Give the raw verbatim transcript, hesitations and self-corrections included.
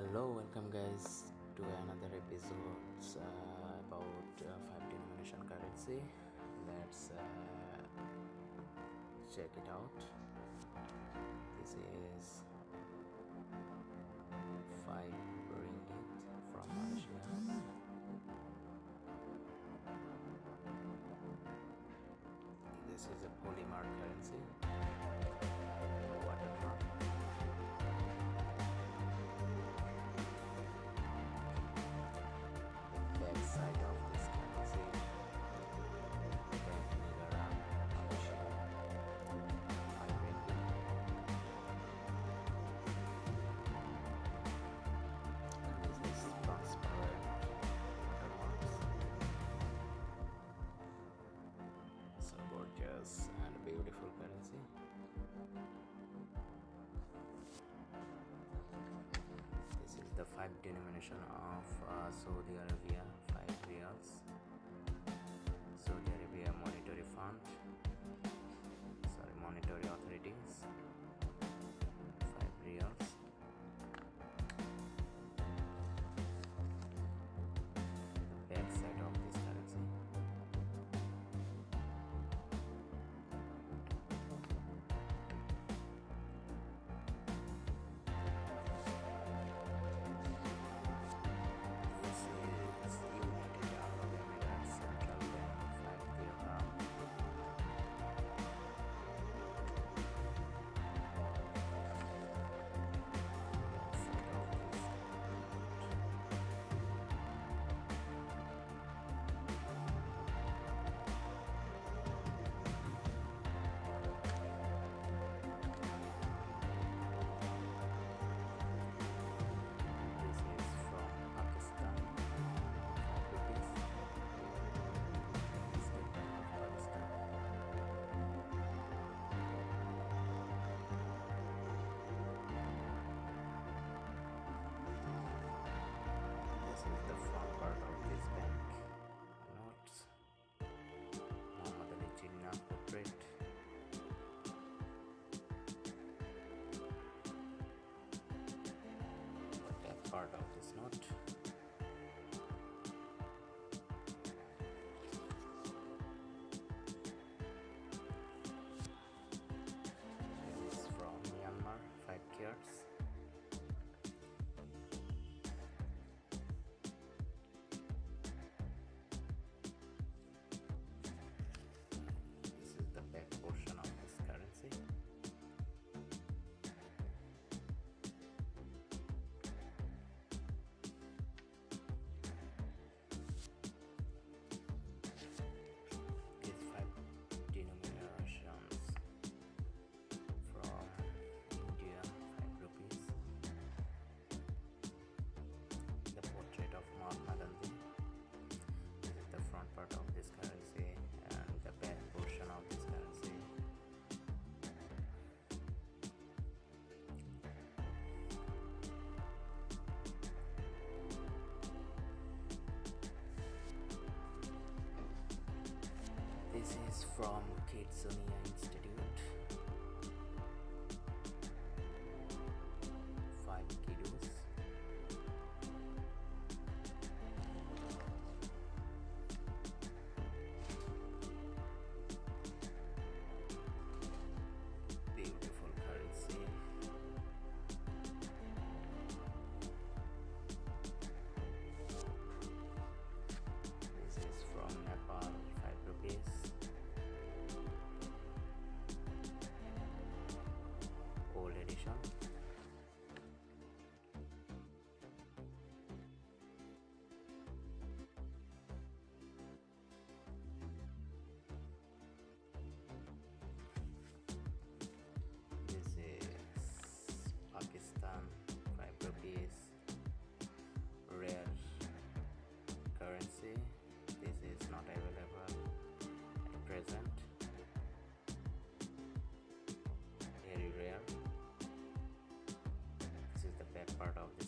Hello, welcome guys to another episode uh, about uh, five denomination currency. Let's uh, check it out. This is five ringgit from Malaysia. This is a polymer currency. Watermark. Side of this currency, Bank Negara, Malaysia, five ringgit. And this is transparent watermarks. So gorgeous and beautiful currency. This is the five denomination of uh, Saudi Arabia, five riyals. Saudi Arabia Monetary Fund, sorry, Monetary Authorities, five riyals. The back side of this currency. Portrait. But that part of this note. This is from Myanmar, five carats. Back portion of this currency. These five denominations from India, five rupees. The portrait of Mahatma Gandhi. This is the front part of this currency and the back portion of this currency. This is from Kidsonia Institute. Five kiddos. Beautiful currency. This is from Nepal, five rupees. Old edition. This is Pakistan, five rupees. Rare currency. This is not available at present. Very rare. This is the back part of